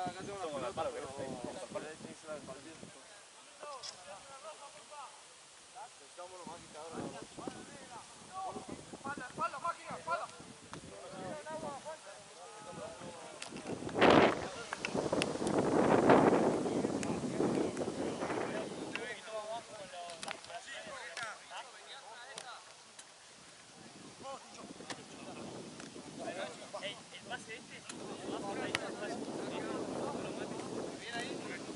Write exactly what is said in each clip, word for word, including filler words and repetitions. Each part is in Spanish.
acá, acá tengo una pelota, pero hay que irse al partido. Pensámonos más que ahora. Espalda, espalda, máquina, espalda. El pase este, abajo ahí está el pase. Bien ahí.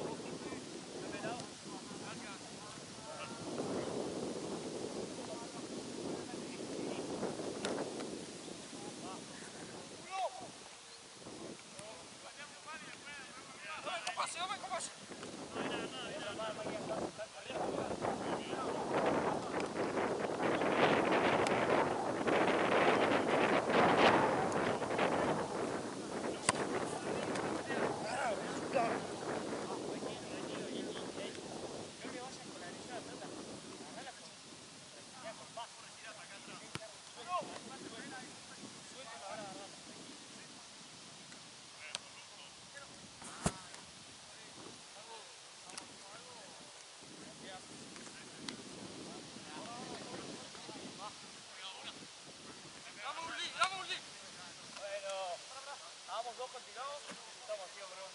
Estábamos dos continuados, estamos así, bro.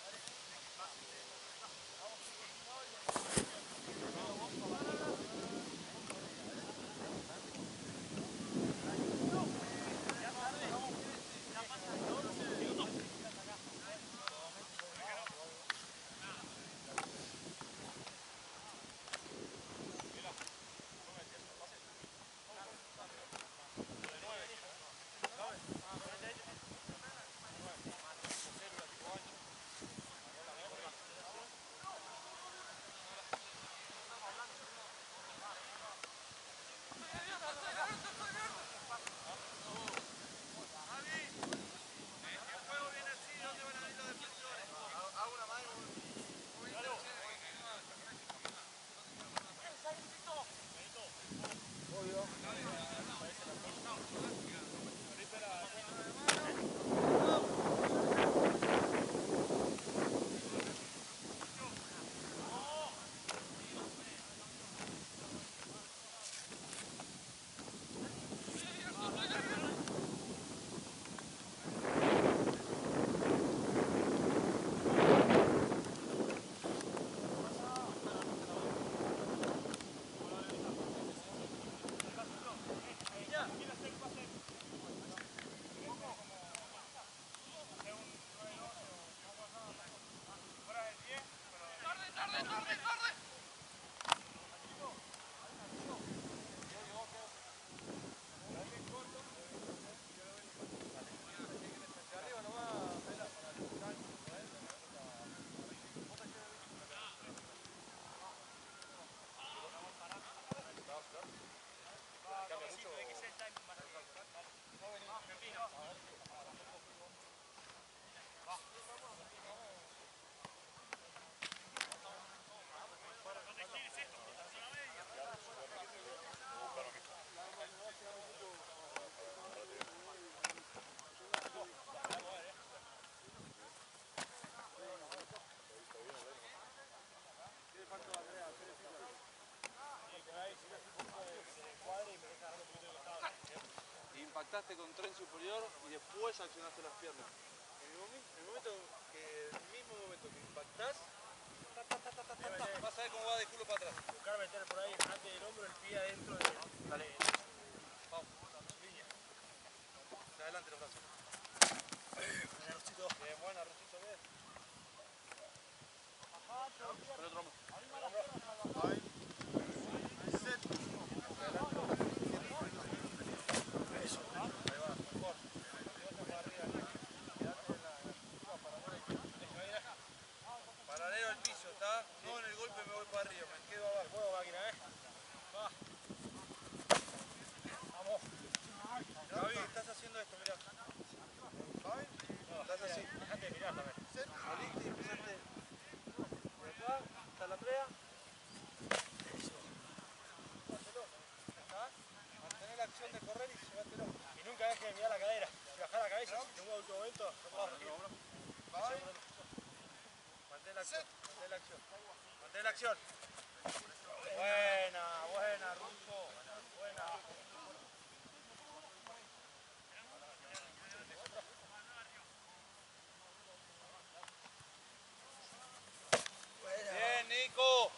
Impactaste con tren superior y después accionaste las piernas. En el momento, en el momento que, en el mismo momento que impactás, ta, ta, ta, ta, ta, ta, ta, vas a ver cómo va de culo para atrás. Buscar meter por ahí antes del hombro, el pie adentro del... Dale. Vamos. Línea. De adelante los brazos. Bien, buena, Rosito, bien. Con el otro hombro. Ahí. Set. Eso. Ahí va, mejor. Paralelo al piso, ¿está? No en el golpe me voy para arriba, me quedo abajo. Juego, máquina, ¿eh? Va. Vamos. Javi, estás haciendo esto, mirá. Javi, estás así. Dejate de mirar también. Set, saliste y empezaste. De acá, hasta la trea. Eso. Llévatelo. ¿Está? Mantener la acción de correr y llévatelo. Y nunca dejes de mirar la cadera. Si bajás la cabeza, si te mueve en último momento, no puedo Vamos, vamos. Javi. en la acción. Buena, buena, Russo. Buena. Bien, Nico.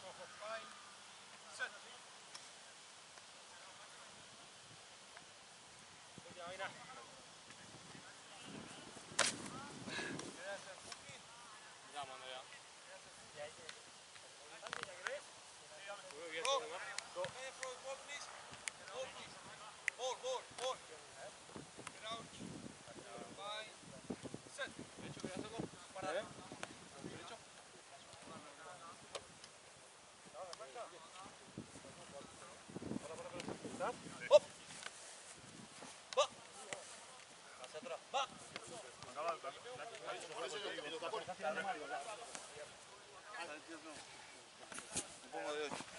Un poco de ocho.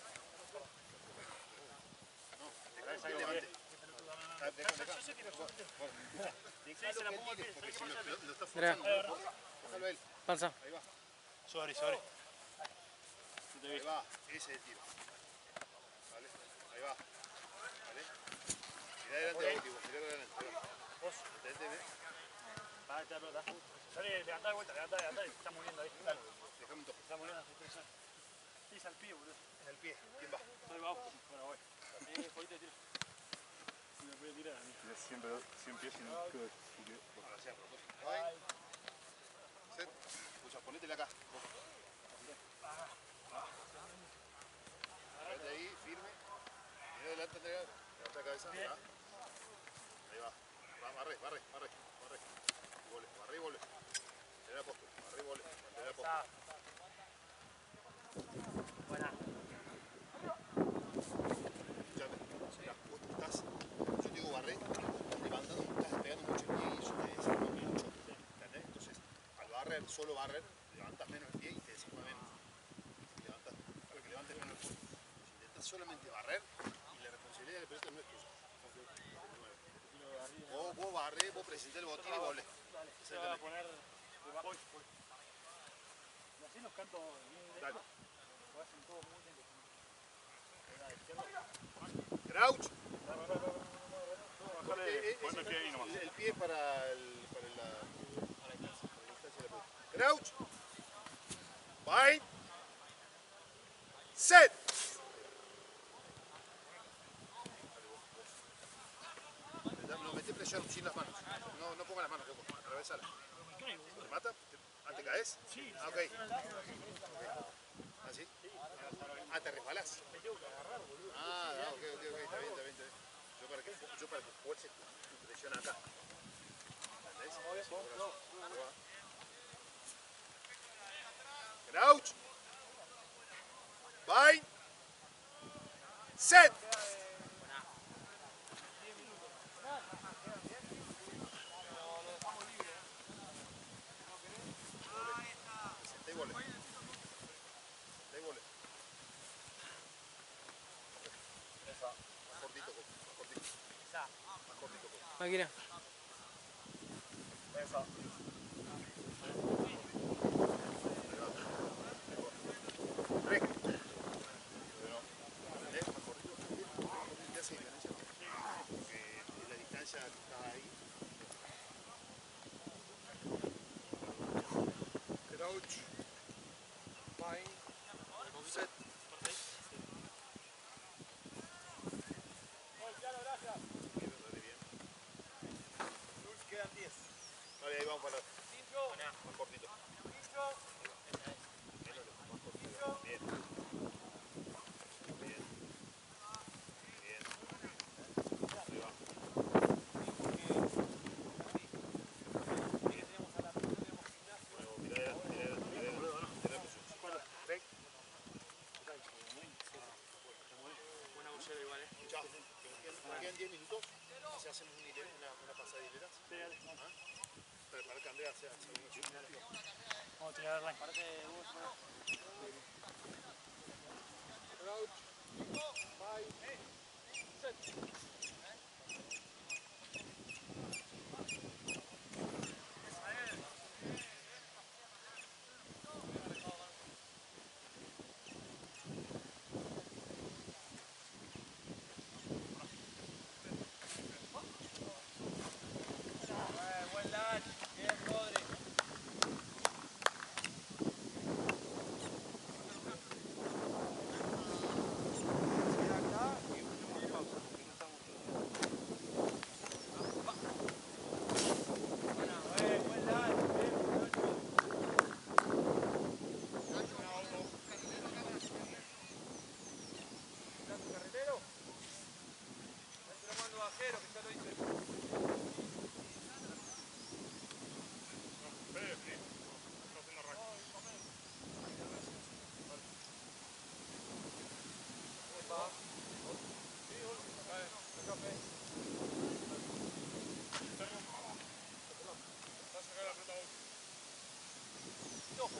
Mira, panza. Ahí va. Sorry, sorry. Ahí va. Ese es el tiro. Vale. Ahí va. Vale. Mirá adelante, Bauti, mirá adelante. Vos. Detente, Va, está pelota. Sale, levantá de vuelta, levantá, levantá. Está moviendo ahí. Dale. Dejame un toque. Está moviendo. Pisa el pie, boludo. En el pie. ¿Quién va? Soy bajo. Bueno, voy. Sí, fuiste, tiro. Me voy a tirar a mí. Siempre, siempre es un que Ahora sea, por dos. Ahí. Set. Escucha, ponétela acá. Ponete ahí, firme. Mira adelante, Andrea. Levanta la cabeza. Acá. Ahí va. Va, barre, barre, barre. Barre. Y vole. Barre y vole. Mantén la postura. Barre y vole. Mantén la postura. Buena. Escuchame. Mirá, vos estás. Yo te digo barre. Levantando, estás despegando mucho el pie y eso te desarma mucho. ¿Entendés? Entonces, al barrer, solo barrer, levantas menos el pie y te desarma menos. Levantas, para que levantes menos el pie. Si intentas solamente barrer, y la responsabilidad de la pelota no es tuya. Vos, vos barré, vos presenté el botín y volé. Dale, se va a poner debajo. Voy, voy. Y así los canto bien de Dale. lo hacen todo muy bien. Crouch. Bájale, ponle el pie ahí nomás. El, el pie para, el, para la, para la distancia de la pelota. Crouch. Bind. Set. No, mete presión sin las manos. No, no ponga las manos, loco. Atravesala. ¿Te mata? ¿Ah, te caes? Sí. Ah, ok. ¿Ah, sí? Ah, te resbalás. Ah, ok, ok, ok. Está bien, está bien, está bien. Yo para que, yo para que fuerce tu, tu presión acá. ¿Entendés? Crouch. Bind. Set. Senté y volé. Senté y volé. Más cortito, más cortito. Más cortito. Máquina. Recto. ¿Entendés? Más cortito. ¿Te hace diferencia? Porque la distancia que está ahí. Crouch. Bind. Set. Quedan diez. Vale, ahí vamos para la... Más cortito. Bien. Bien. Bien. Ahí va. Bueno, mirá adelante, mirá adelante, mirá adelante. Mirá la presión. Ven. Buena bolsera igual, eh. Chao. Nos quedan diez minutos. Si hacemos un hilero, una, una pasada de hileras. Sí, dale. ¿Ah? Para, para que Andrea sea segunda opción. Vamos a tirar el line. Parece Crouch. Bind. Set.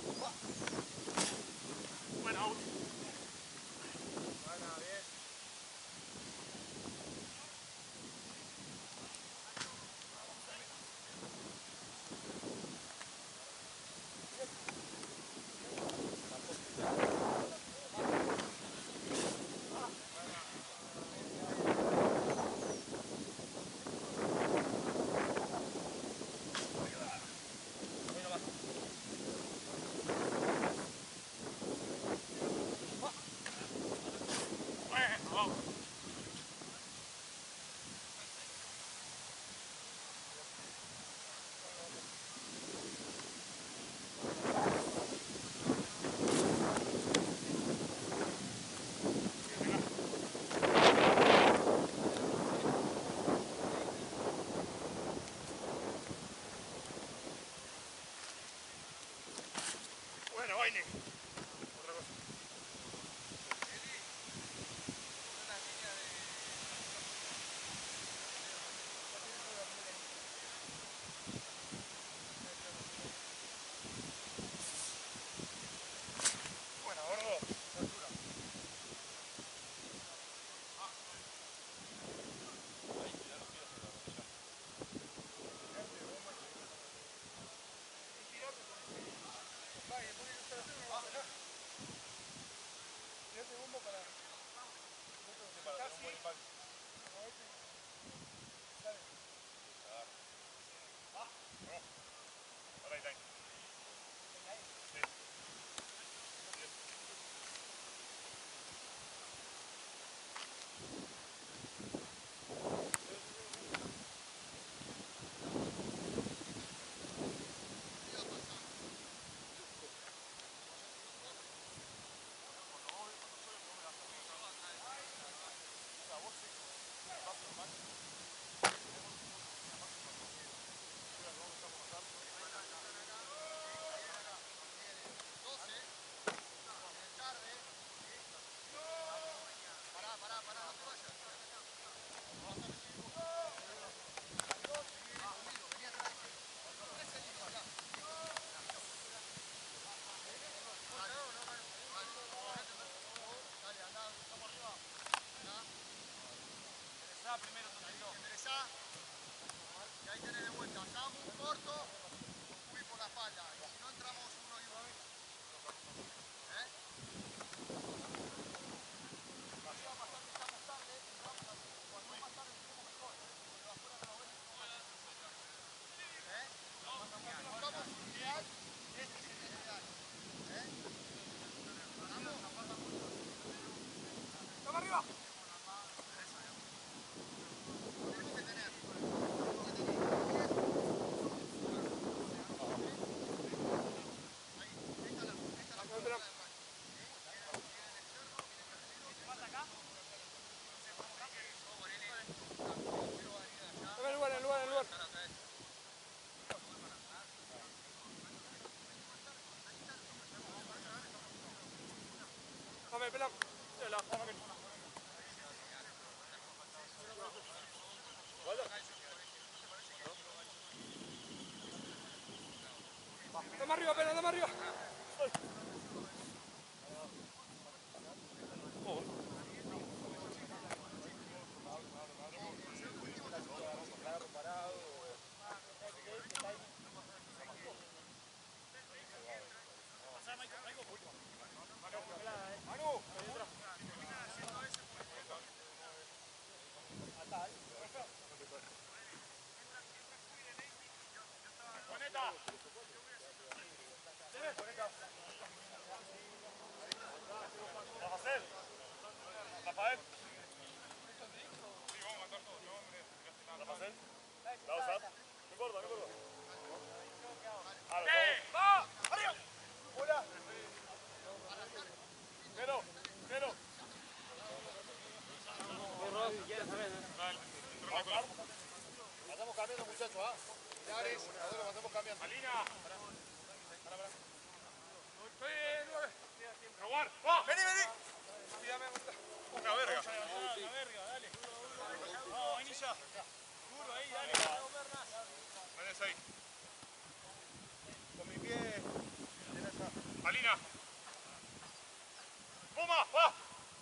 Bueno, out. Buena, bien. Bueno, Vaine. Otra cosa. Bueno, gordo. Altura. Tirate bombo para... Para tener un buen impacto. Ahora ahí, ahí. Primero, Enderezá. Y ahí tenés de vuelta. Samu, corto. Fui por la espalda. Y si no entramos uno y uno. ¿Eh? Así va a pasar que estamos tarde. Entramos así. Cuanto más tarde entremos mejor. Porque afuera no lo ves. ¿Eh? Cuando estamos ideal, este es el ideal. ¿Eh? ¿Vamos? ¡Vamos arriba! Tenemos que tener. Tenemos que tener. Ahí, esta es la, esta es la curva de arranque. Viene el cerro, viene perdido. ¿Qué pasa acá? Dame el lugar, el lugar, el lugar. Dame, pelado. Dame arriba, pelado, dame arriba. Rafael. Rafael. Sí, vamos a matar todos, no, hombre. Rafael. ¿La vas a usar? No importa, no importa. ¡Eh! ¡Va! ¡Arriba! ¡Hola! ¡Cero! ¡Cero! Estamos cambiando, muchachos, ¿ah? ¿eh? Ares, a lo estamos cambiando. ¡Alina! Para, para. ¡Estoy en nueve! ¡Robar! ¡Va! ¡Vení, vení! Una verga. Una verga, dale. Vamos, vainilla. Duro ahí, dale. Venés ahí. Con mi pie. En esa. Marina. Puma, va.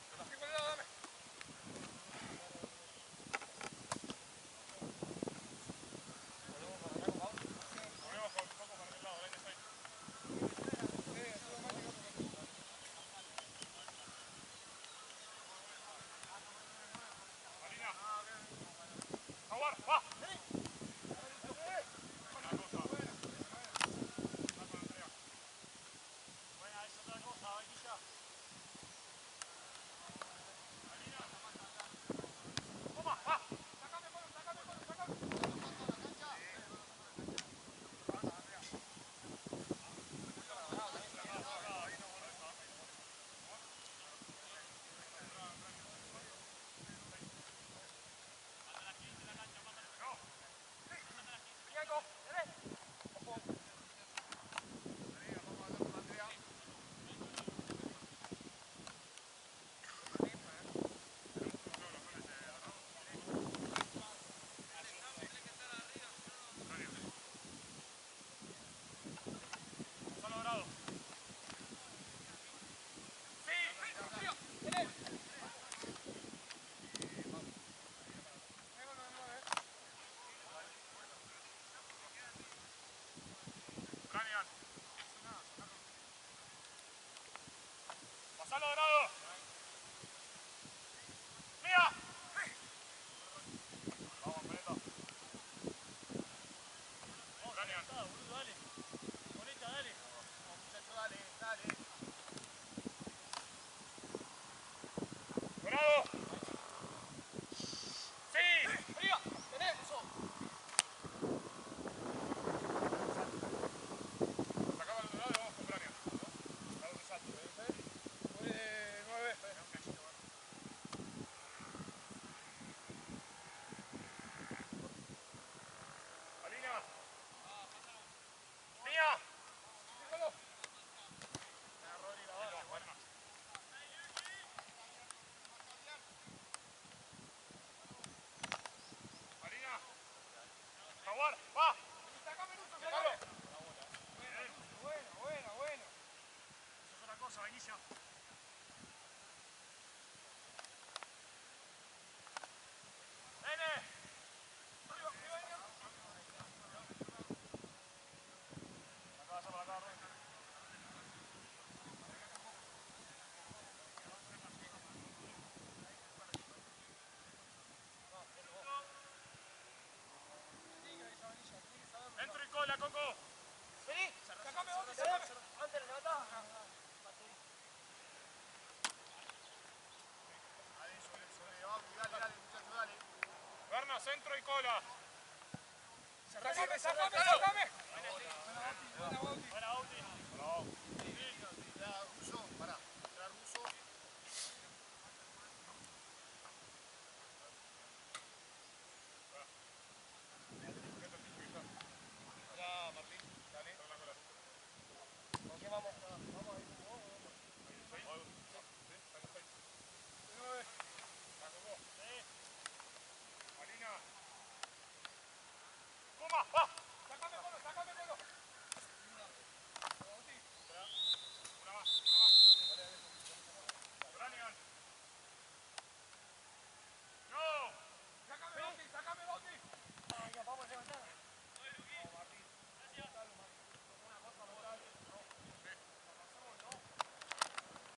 Pasalo dorado. Mía. Vamos, Peneto. Vamos, Daniel. Dale. Bonita, dale. Vamos, muchacho, dale, dale. Dorado. Sí. ¡Arriba! ¡Tenés! Eso. Sacaba el dorado y vamos con Brania. Dale un salto. nueve. Marina. Mía. Marina. Jaguar, va. Bueno, bueno, bueno. Eso es otra cosa, vainilla. Nene. Acá, para acá, Rubén. Entro y cola, Coco. Vení, sacame, Bondi, sacame. Antes levantá. Dale, dale, muchacho, dale. Berna, centro y cola. Sacame, sacame, sacame.